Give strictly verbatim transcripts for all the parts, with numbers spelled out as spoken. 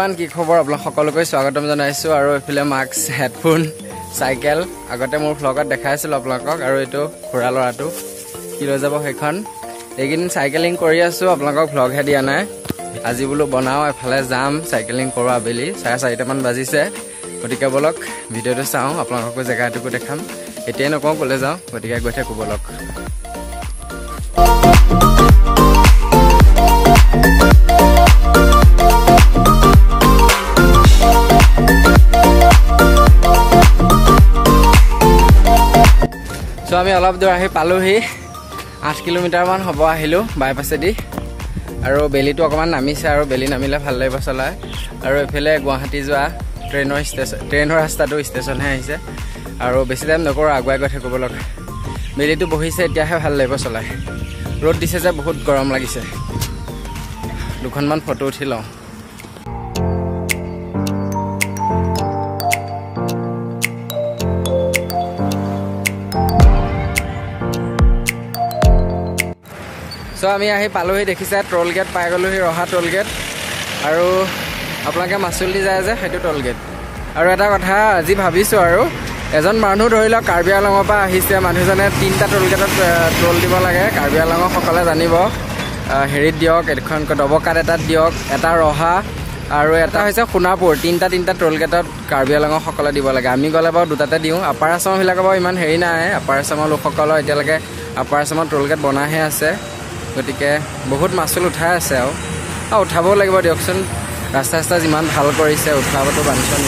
everyone কি খবৰ আপোনাক সকলোকে স্বাগতম জনাইছো আৰু এফালে মাস্ক হেডফোন সাইকেল আগতে মোৰ ভ্লগত দেখাইছিল আপোনালোকক আৰু এটো খুৰা লৰাটো কি লৈ যাব হেখন এগিন সাইকেলিং কৰি আছো আপোনালোকক ভ্লগ হে দিয়া নাই আজি বলো বনাও এফালে যাম সাইকেলিং কৰা বেলি চাৰে চাৰিটা মান বাজিছে গটিকে বলক ভিডিওটো চাও আপোনালোকক জায়গাটো দেখাম এতিয়া নকওঁ কলে যাও গটিকে গৈ থাকো বলক So আমি অলপ দূৰ আহি পালোহি আঠ কিলোমিটাৰ মান হ'ব আহিলো বাইপাছেদি আৰু বেলিটো অকমান নামিছে আৰু বেলি নামিলে ভাল লাগিব চলাই আৰু এফালে গুৱাহাটী যোৱা ট্ৰেইনৰ ষ্টেচন ট্ৰেইনৰ ৰাস্তাটো ষ্টেচনহে আহিছে আৰু বেছি টাইম নকৰো আগুৱাই গৈ থাকিব লগ বেলিটো বহিছে এতিয়াহে ভাল লাগিব চলাই ৰ'দ দিছে যে বহুত গৰম লাগিছে দুখনমান ফটো উঠি লওঁ So আমি আহি পালোহি দেখিছে টোল গেট পাই গলোহি ৰহা টোল গেট আৰু আপোনালোকে মাছুলি যায় যে সেইটো টোল গেট আৰু এটা কথা আজি ভাবিছো আৰু এজন মানুহ ধৰিলা কাৰ্বি আলঙৰ পৰা আহিছে মানুহজনে তিনটা টোল গেটত টোল দিব লাগে কাৰ্বি আলঙৰ সকলে জানিব হেৰিত দিয়ক এখন দবকাত এটা দিয়ক এটা ৰহা আৰু এটা হৈছে সোণাপুৰ তিনটা তিনটা টোল গেটত কাৰ্বি আলঙৰ সকলে দিব লাগে আমি গলে বাৰু দুটাতে দিওঁ আপাৰ আছামৰ বিলাক বাৰু ইমান হেৰি নাই আপাৰ আছামৰ লোকসকলৰ এতিয়ালৈকে আপাৰ আছামৰ টোল গেট বনাহে আছে গতিকে বহুত মাছুল উঠাই আছে আৰু আৰু উঠাবও লাগিব দিয়কচোন ৰাস্তা ৰাস্তা যিমান ভাল কৰিছে উঠাবতো বাঞ্ছন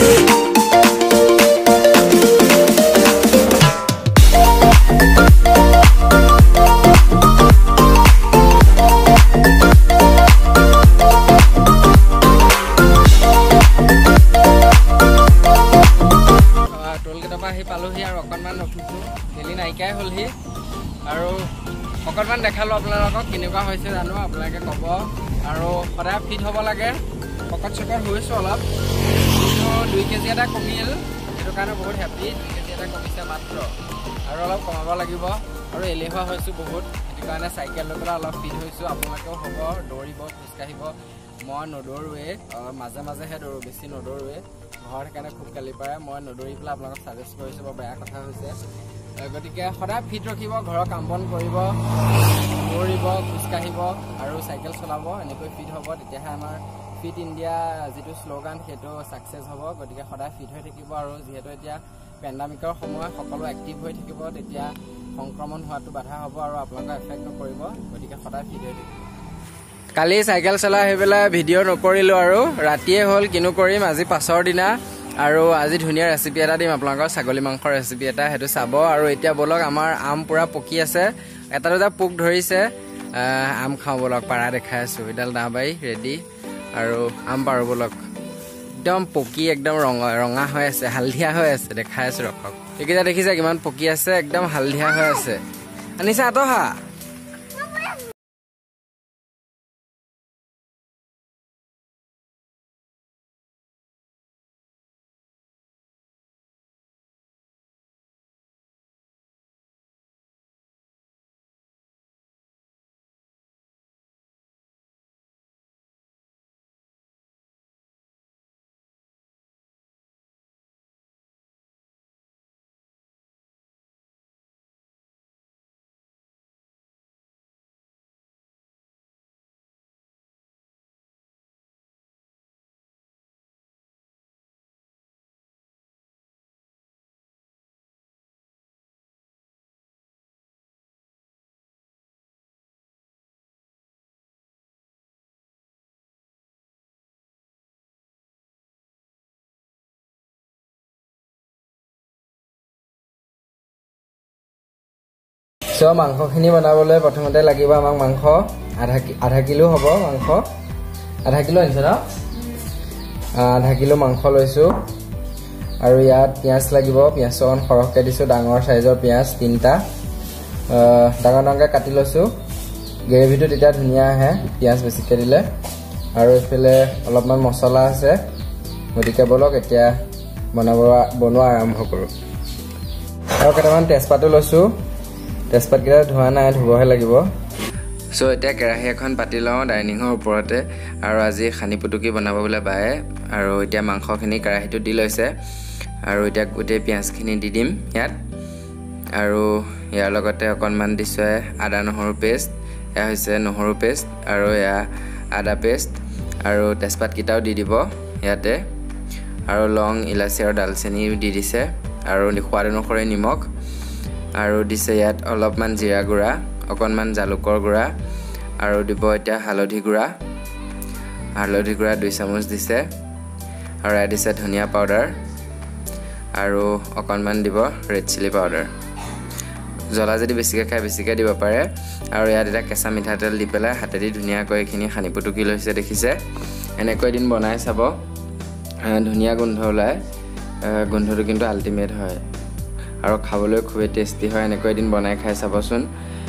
টোলগেটৰ পৰা আহি পালোহি আৰু অকণমান উঠিছো বেলি নাইকিয়াই হ'লহি আৰু অকণমান দেখালো আপোনালোকক কেনেকুৱা হৈছে জানো আপোনালোকে ক'ব আৰু সদায় ফিট হ'ব লাগে শকত চকত হৈছোঁ অলপ কিন্তু দুই কেজি এটা কমিল সেইটো কাৰণে বহুত হেপি দুই কেজি এটা কমিছে মাত্ৰ আৰু অলপ কমাব লাগিব আৰু এলেহুৱা হৈছোঁ বহুত সেইটো কাৰণে চাইকেল লৈ পেলাই অলপ ফিট হৈছোঁ আপোনালোকেও হ'ব দৌৰিব খোজকাঢ়িব মই নদৌৰোৱে মাজে মাজেহে দৌৰোঁ বেছি নদৌৰোৱে ঘৰত সেইকাৰণে খুব গালি পাৰে মই নদৌৰি পেলাই আপোনালোকক ছাজেষ্ট কৰিছোঁ বৰ বেয়া কথা হৈছে গতিকে সদায় ফিট ৰাখিব ঘৰৰ কাম বন কৰিব দৌৰিব খোজকাঢ়িব আৰু চাইকেল চলাব এনেকৈ ফিট হ'ব তেতিয়াহে আমাৰ ফিট ইণ্ডিয়া যিটো শ্লোগান সেইটো ছাকচেছ হ'ব গতিকে সদায় ফিট হৈ থাকিব আৰু যিহেতু এতিয়া পেণ্ডামিকৰ সময় সকলো এক্টিভ হৈ থাকিব তেতিয়া সংক্ৰমণ হোৱাটো বাধা হ'ব আৰু আপোনালোকে এফেক্ট নকৰিব গতিকে সদায় ফিট হৈ থাকিব কালি চাইকেল চলাই আহি পেলাই ভিডিঅ' নকৰিলোঁ আৰু ৰাতিয়ে হ'ল কিনো কৰিম আজি পাছৰ দিনা আৰু আজি ধুনীয়া ৰেচিপি এটা দিম আপোনালোকৰ ছাগলী মাংসৰ ৰেচিপি এটা সেইটো চাব আৰু এতিয়া বলক আমাৰ আম পুৰা পকি আছে এটা দুটা পোক ধৰিছে আম খাওঁ বলক পাৰা দেখাই আছোঁ এডাল দাবাৰী ৰেডি আৰু আম পাৰোঁ বলক একদম পকি একদম ৰঙা ৰঙা হৈ আছে হালধীয়া হৈ আছে দেখাই আছোঁ ৰখক এইকেইটা দেখিছে কিমান পকি আছে একদম হালধীয়া হৈ আছে আনিছা আতহা So মাংসখিনি বনাবলৈ প্ৰথমতে লাগিব আমাক মাংস আধা আধা কিলো হ'ব মাংস আধা কিলো আনিছে ন আধা কিলো মাংস লৈছোঁ আৰু ইয়াত পিঁয়াজ লাগিব পিঁয়াজ অকণ সৰহকৈ দিছোঁ ডাঙৰ চাইজৰ পিঁয়াজ তিনিটা ডাঙৰ ডাঙৰকৈ কাটি লৈছোঁ গ্ৰেভিটো তেতিয়া ধুনীয়া আহে পিঁয়াজ বেছিকৈ দিলে আৰু এইফালে অলপমান মছলা আছে গতিকে বলক এতিয়া বনাব বনোৱা আৰম্ভ কৰোঁ আৰু কেইটামান তেজপাতো লৈছোঁ তেজপাতকেইটা ধোৱা নাই ধুবহে লাগিব সো এটা কেৰাহী এখন পাতি লওঁ ডাইনিঙৰ ওপৰতে আৰু আজি খানি পুটুকি বনাব বলে বায়ে আৰু এতিয়া মাংসখিনি কেৰাহীটো দি লৈছে আৰু এতিয়া গোটেই পিয়াজখিনি দি দিম ইয়াত আৰু ইয়াৰ লগতে অকণমান দিছে আদা নহৰু পেষ্ট এয়া হৈছে নহৰু পেষ্ট আৰু এয়া আদা পেষ্ট আৰু তেজপাত কিটাও দি দিব ইয়াতে আৰু লং ইলাচি আৰু দালচেনি দি দিছে আৰু সোৱাদ অনুসৰি নিমখ আৰু দিছে ইয়াত অলপমান জিৰা গুড়া অকণমান জালুকৰ গুড়া আৰু দিব এতিয়া হালধি গুড়া হালধি গুড়া দুই চামুচ দিছে আৰু এয়া দিছে ধনিয়া পাউডাৰ আৰু অকণমান দিব ৰেড চিলি পাউডাৰ জ্বলা যদি বেছিকৈ খাই বেছিকৈ দিব পাৰে আৰু ইয়াত এটা কেঁচা মিঠাতেল দি পেলাই হাতেদি ধুনীয়াকৈ এইখিনি খানি পুটুকি লৈছে দেখিছে এনেকৈ এদিন বনাই চাব ধুনীয়া গোন্ধ ওলায় গোন্ধটো কিন্তু আল্টিমেট হয় আৰু খাবলৈ খুবেই টেষ্টি হয় এনেকৈ এদিন বনাই খাই চাবচোন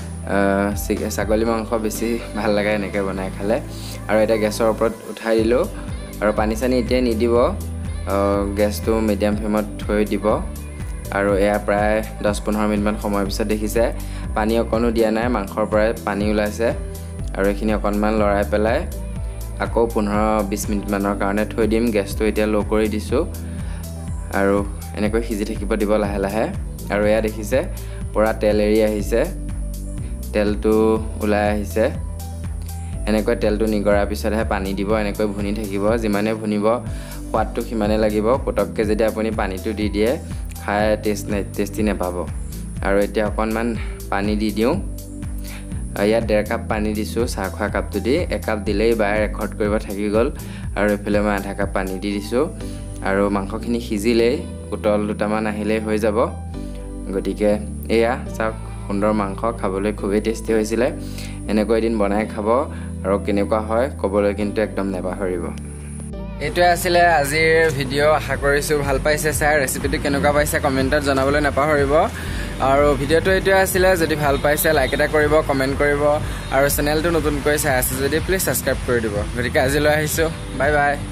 ছাগলী মাংস বেছি ভাল লাগে এনেকৈ বনাই খালে আৰু এটা গেছৰ ওপৰত উঠাই দিলোঁ আৰু পানী চানী এতিয়া নিদিব গেছটো মিডিয়াম ফ্লেমত থৈ দিব আৰু এয়া প্ৰায় দহ পোন্ধৰ মিনিটমান সময়ৰ পিছত দেখিছে পানী অকণো দিয়া নাই মাংসৰ পৰাই পানী ওলাইছে আৰু এইখিনি অকণমান লৰাই পেলাই আকৌ পোন্ধৰ বিছ মিনিটমানৰ কাৰণে থৈ দিম গেছটো এতিয়া ল' কৰি দিছোঁ আৰু এনেকৈ সিজি থাকিব দিব লাহে লাহে আৰু এয়া দেখিছে পুৰা তেল এৰি আহিছে তেলটো ওলাই আহিছে এনেকৈ তেলটো নিগৰাৰ পিছতহে পানী দিব এনেকৈ ভুনি থাকিব যিমানে ভুনিব সোৱাদটো সিমানে লাগিব পটককৈ যদি আপুনি পানীটো দি দিয়ে খাই টেষ্ট নাই টেষ্টি নাপাব আৰু এতিয়া অকণমান পানী দি দিওঁ ইয়াত ডেৰ কাপ পানী দিছোঁ চাহ খোৱা কাপটো দি একাপ দিলেই বায়ে ৰেকৰ্ড কৰিব থাকি গ'ল আৰু এইফালে মই আধা কাপ পানী দি দিছোঁ আৰু মাংসখিনি সিজিলেই উতল দুটামান আহিলেই হৈ যাব গতিকে এয়া চাওক সুন্দৰ মাংস খাবলৈ খুবেই টেষ্টি হৈছিলে এনেকৈ এদিন বনাই খাব আৰু কেনেকুৱা হয় ক'বলৈ কিন্তু একদম নাপাহৰিব এইটোৱে আছিলে আজিৰ ভিডিঅ' আশা কৰিছোঁ ভাল পাইছে চাই ৰেচিপিটো কেনেকুৱা পাইছে কমেণ্টত জনাবলৈ নাপাহৰিব আৰু ভিডিঅ'টো এইটোৱে আছিলে যদি ভাল পাইছে লাইক এটা কৰিব কমেণ্ট কৰিব আৰু চেনেলটো নতুনকৈ চাই আছে যদি প্লিজ ছাবস্ক্ৰাইব কৰি দিব গতিকে আজিলৈ আহিছোঁ বাই বাই